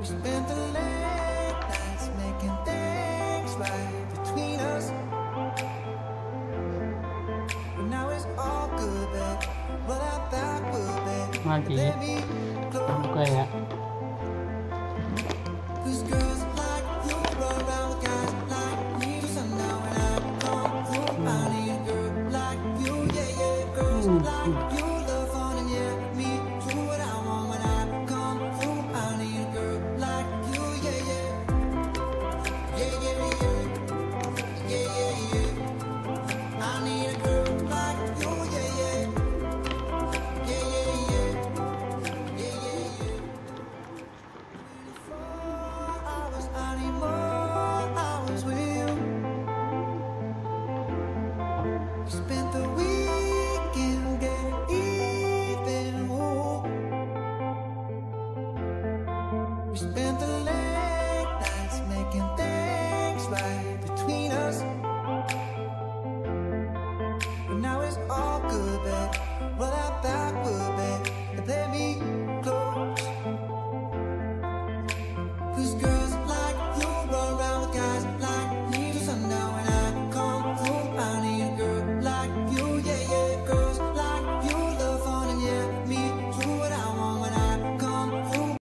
Spent the late nights making things right between us. But now it's all good, babe. What I thought would be. Mai chị ok ạ.